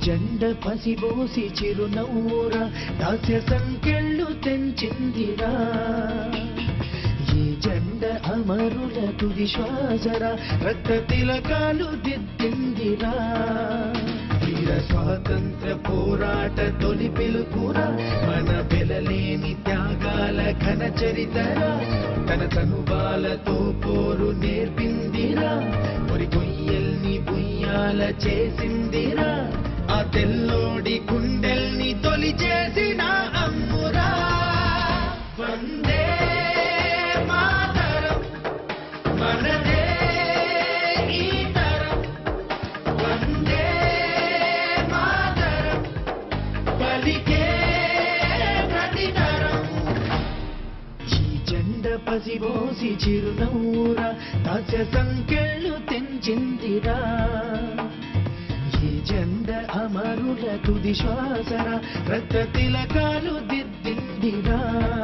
జెండ పసిబోసి చిరునవ్వురా దాస్య సంకెళ్ళు తెంచిందిరా ఈ జెండ అమరుల తుది శ్వాసరా రక్త తిలకాలు దిద్దిందిరా వీర స్వాతంత్ర పోరాట తొలి పిలుపురా మన వెలలేని త్యాగాల ఘన చరితరా తన తనుబాలతో పోరు నేర్పిందిరా మరి కొయ్యల్ని బుయ్యాల చేసిందిరా ఆ తెల్లోడి గుండెల్ని తొలి చేసిన అమ్మురా వందే మాతరం మనదే ఈ తరం వందే మాతరం పలికే ప్రతితరం ఈ జెండ పసిబోసి చిరునవ్వురా దాస్య సంకెళ్ళు తెంచిందిరా ఈ జెండ అమరుల తుది శ్వాసరా రక్త తిలకాలు దిద్దిందిరా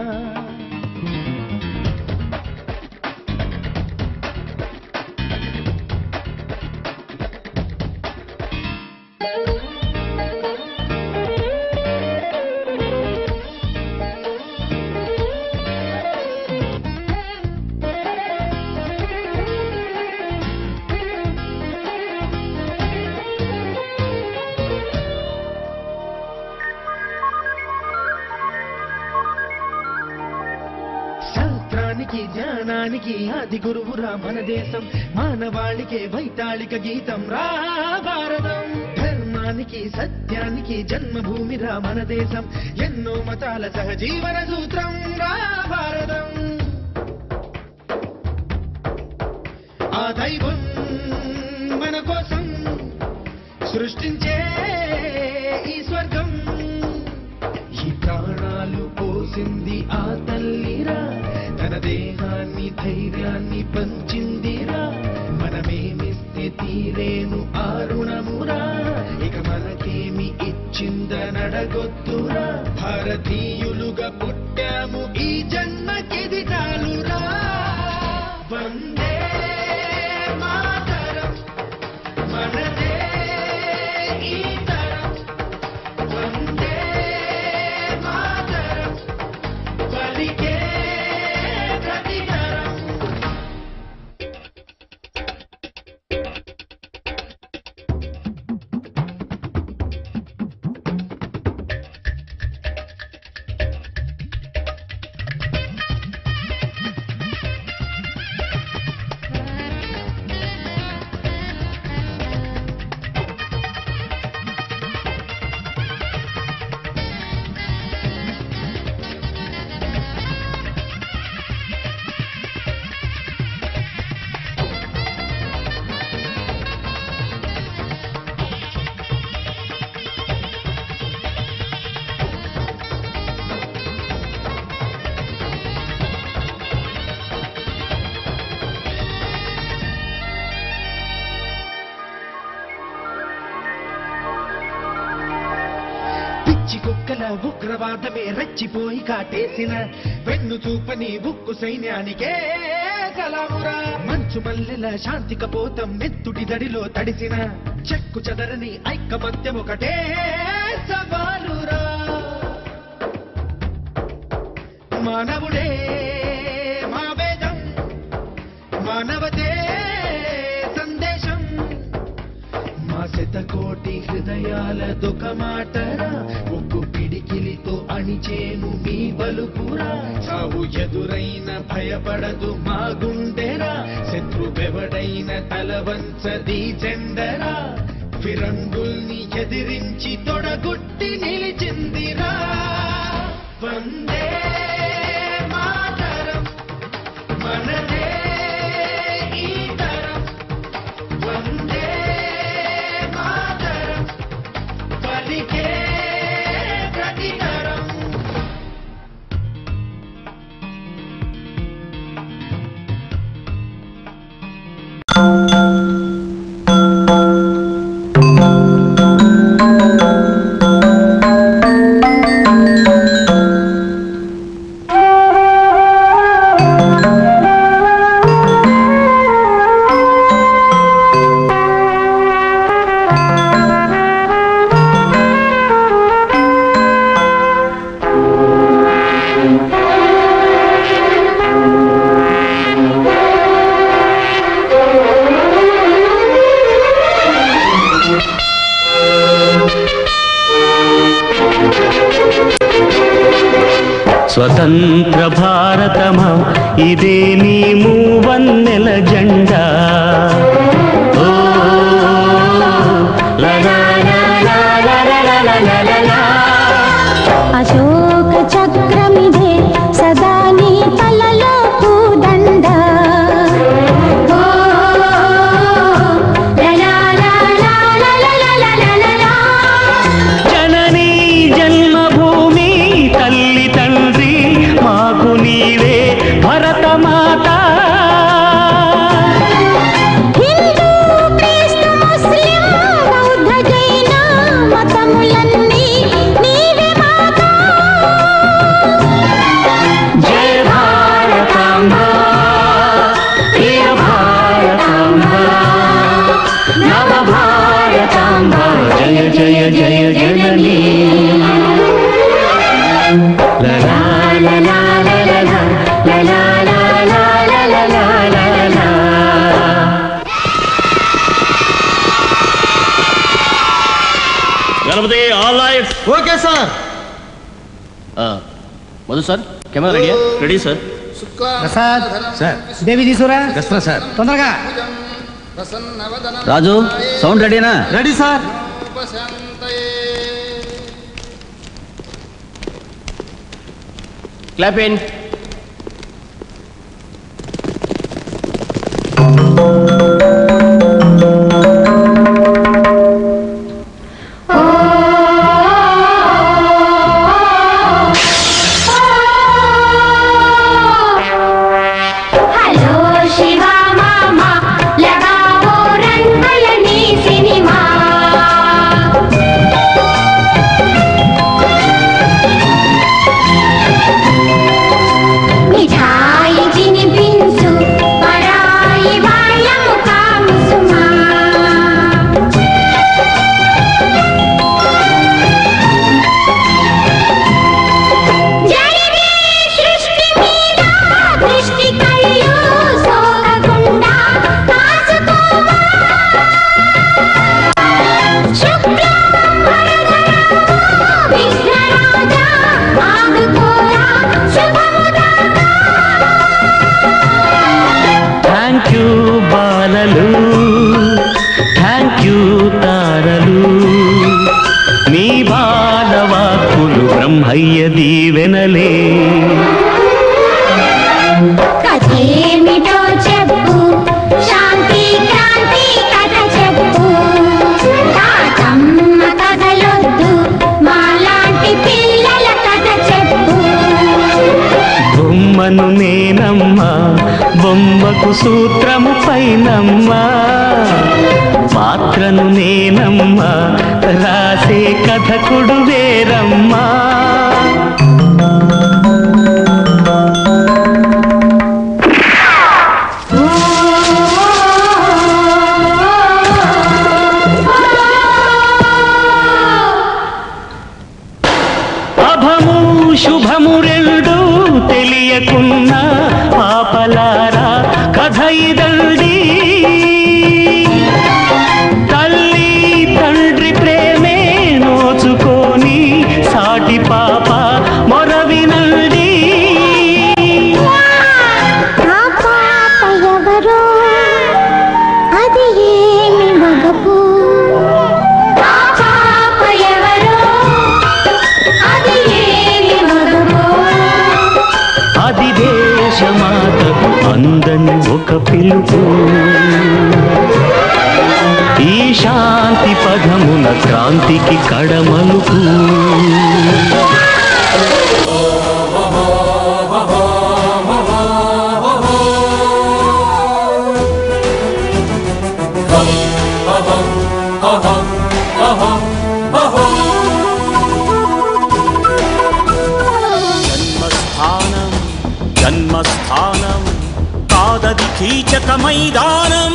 జ్ఞానానికి ఆది గురువురా మన దేశం మానవాళికే వైతాళిక గీతం రా భారతం ధర్మానికి సత్యానికి జన్మభూమిరా మన దేశం ఎన్నో మతాల సహజీవన సూత్రం రా భారతం ఆ దైవం మన కోసం సృష్టించే ఈ స్వర్గం ఈ ప్రాణాలు పోసింది ఆ తల్లిరా తన దేహాన్ని ధైర్యాన్ని పంచిందిరా మనమేమిస్తే తీరేను ఆ రుణమురా ఇక మనకేమి ఇచ్చిందనడగొద్దురా భారతీయులుగా పుట్టాము ఈ జన్మకిది చాలురా వందే మాతరం మనదే ఈ తరం వందే మాతరం పలికే కుక్కల ఉగ్రవాదమే రెచ్చిపోయి కాటేసిన వెన్ను చూపని ఉక్కు సైన్యానికే సలామురా మంచు మల్లెల శాంతి కపోతం మెత్తుడి దడిలో తడిసిన చెక్కు చెదరని ఐకమత్యం ఒకటే సవాలురా మానవుడే మా వేదం మానవతే సందేశం మా శతకోటి హృదయాల దొక మాటరా ఒక్కు పిడికిలితో అణిచేను మీ బలుపురా సావు ఎదురైన భయపడదు మా గుండెరా శత్రువెవడైన తలవంచది జెండరా ఫిరంగుల్ని ఎదిరించి తొడగొట్టి నిలిచిందిరా వందే మాతరం మనదే ఈ తరం వందే మాతరం పలికే ప్రతితరం స్వతంత్ర భారతమా ఇదే నీ మూవన్నెల జెండా. ఓ అశోక చక్రమిదే సదా నీ తలలో పూదండ. జననీ జన్మభూమి తల్లి తండ్రి మాకు నీవే భరతమాత. హిందూ క్రీస్తు ముస్లిం బౌద్ధ జైన మతములన్నీ నీవే మాత. జయ భారతాంబ ప్రియ భారతాంబ నవ భారతాంబ జయ జయ జయ జననీ. లా లా లా లా లా లా లా లా లా లా లా లా లా. Ganapati all lights. Okay sir. Madhu sir camera ready ready sir. Prasad sir Devi తీసురా సార్ తొందరగా. రాజు సౌండ్ రెడీనా? Ready sir. Clap in. Hello Shiva మామ లగావో రంగులని సినిమా. మిఠాయి తినిపించు పరాయి వాళ్ళ ముఖాము సుమా. జరిగే సృష్టి మీద దృష్టి కళ్ళు సోకకుండా కాసుకోవా. శుక్రవారం విఘ్నరాజా ఆదుకోరా శుభముదాతా. థ్యాంక్ యూ బాలలు, థ్యాంక్ యూ తారలు, మీ బాలవాక్కులు బ్రహ్మయ్య దీవెనలే. కథేమిటో చెప్పు శాంతి క్రాంతి కథ చెప్పు. తాతమ్మ కథలొద్దు మాలాంటి పిల్లల కథ చెప్పు. బొమ్మను నేనమ్మా బొమ్మకు సూత్రము పైనమ్మా. పాత్రను నేనమ్మా రాసే కథకుడు వేరమ్మా. అభము శుభము రెండు తెలియకున్నా పాపలారా కథ ఇదండి. తల్లి తండ్రి ప్రేమే నోచుకొని సాటి పాప మొర వినండి. ఆ పాప ఎవరో అది ఏమి మగపు. ఆ పాప ఎవరో అది ఏమి మగపు. అది దేశమాతకు అందని ఒక పిలుపు. ఈ శాంతి పదమున క్రాంతికి కడమలుపు. జన్మస్థానం జన్మస్థానం కాదది కీచక మైదానం.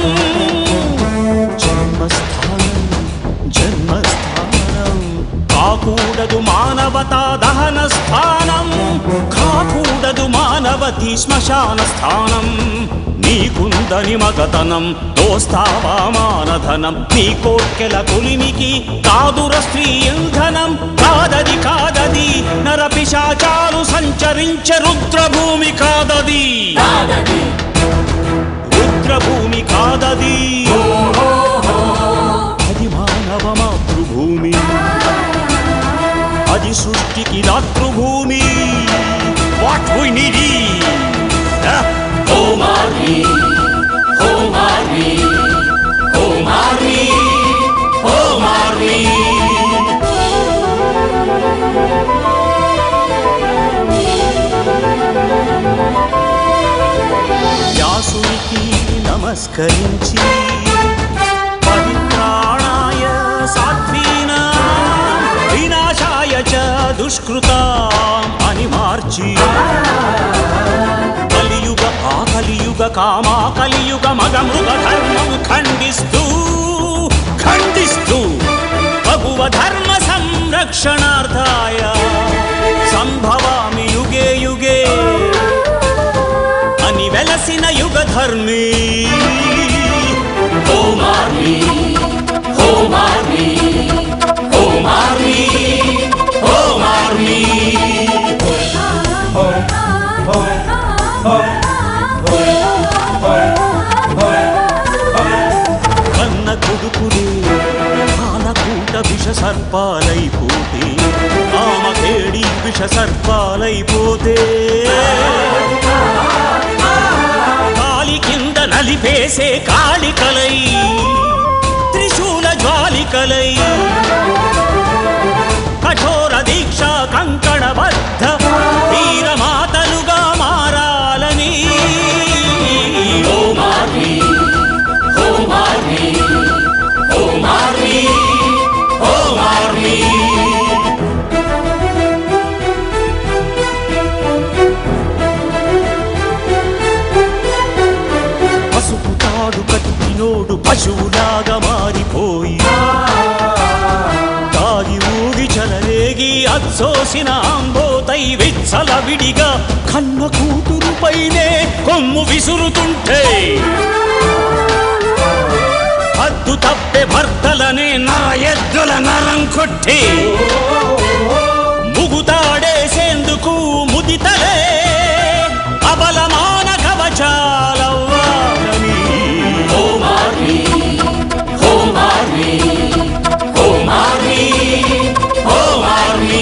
జన్మస్థానం జన్మస్థానం కాకూడదు మానవతా దహన స్థానం. కాకూడదు మానవతి శ్మశాన స్థానం. నీకుందని మగతనం దోస్తావా మానధనం నీ కోర్కెల కొలిమికి కాదుర స్త్రీ ఇంధనం కాదది కాదది నరపిశాచాలు సంచరించే రుద్రభూమి కాదది రుద్రభూమి కాదది అది మానవ మాతృభూమి అది సృష్టికి దాతృభూమి what we need Home Army, Home Army, Home Army, Home Army. వ్యాసునికి నమస్కరించి పవిత్రాణాయ సాధ్వీనా వినాశాయ చ దుష్కృతాం అని మార్చి కలియుగ కామా కలియుగ మగ మృగ ధర్మం ఖండిస్తూ భగవ ధర్మ సంరక్షణార్థాయ సంభవామి యుగే యుగే అని వెలసిన యుగ ధర్మీ Home Army, Home Army, Home Army, Home Army. కన్న కొడుకులే కాలకూట విష సర్పాలైపోతే కామకేడి విష సర్పాలైపోతే కాలి కింద నలిపేసే కాళికలై త్రిశూల జ్వాలికలై కఠోర దీక్ష కంకణబద్ధ వీరమాతలుగా మారాలని Home Army, Home Army, Home Army, Home Army. పసుపు తాడు కట్టినోడు పశువులాగా మారిపోయి తాగి ఊగి చలరేగి అచ్చోసిన అంబోతై విచ్చల విడిగా కన్న కూతురు పైనే కొమ్ము విసురుతుంటే హద్దు తప్పే భర్తలనే నా ఎద్దుల నరం కొట్టి ముగుతాడేసేందుకు ముదితలే అబలమాన కవచాలవ్వాలని Home Army, Home Army, Home Army, Home Army.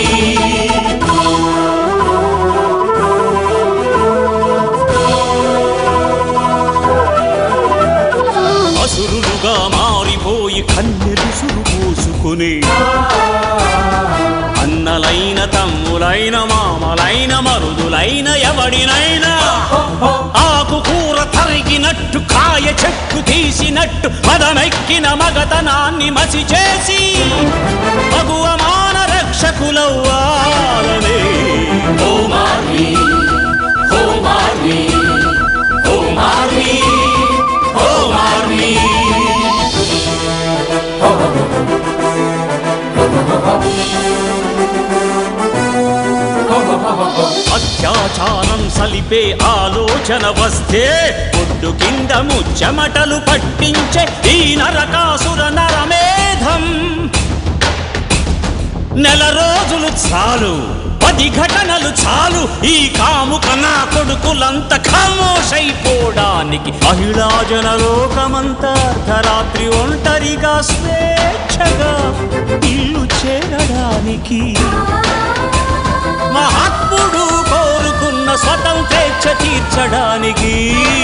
అసురులుగా మారిపోయి కన్నెలు సురుపోసుకుని అన్నలైన తమ్ములైన మామలైన మరుదులైన ఎవడినైనా ఆకుకూర తరిగినట్టు కాయ చెక్కు తీసినట్టు మదమెక్కిన మగతనాన్ని మసి చేసి భగవమాన రక్షకులవ్వాలనే Home Army, Home Army, Home Army, Home Army. అత్యాచారం సలిపే ఆలోచన వస్తే ఒడ్డు కింద ముచ్చమటలు పట్టించే ఈ నరకాసుర నరమేధం నెల రోజులు చాలు 10 ఘటనలు చాలు ఈ కాముక నా కొడుకులంత ఖమోషైపోవడానికి మహిళాజన లోకమంతా అర్ధరాత్రి ఒంటరిగా స్వేచ్ఛగా ఇల్లు చేరడానికి మహాత్ముడు కోరుకున్న స్వతంత్రేచ్ఛ తీర్చడానికి